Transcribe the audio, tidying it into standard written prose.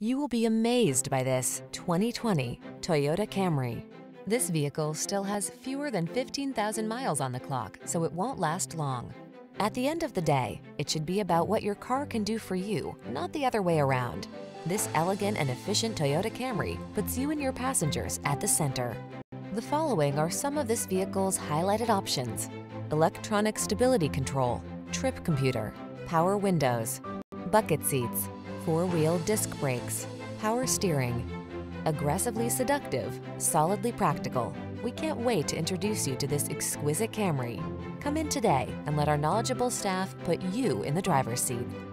You will be amazed by this 2020 Toyota Camry. This vehicle still has fewer than 15,000 miles on the clock, so it won't last long. At the end of the day, it should be about what your car can do for you, not the other way around. This elegant and efficient Toyota Camry puts you and your passengers at the center. The following are some of this vehicle's highlighted options: electronic stability control, trip computer, power windows, bucket seats, four-wheel disc brakes, power steering. Aggressively seductive, solidly practical. We can't wait to introduce you to this exquisite Camry. Come in today and let our knowledgeable staff put you in the driver's seat.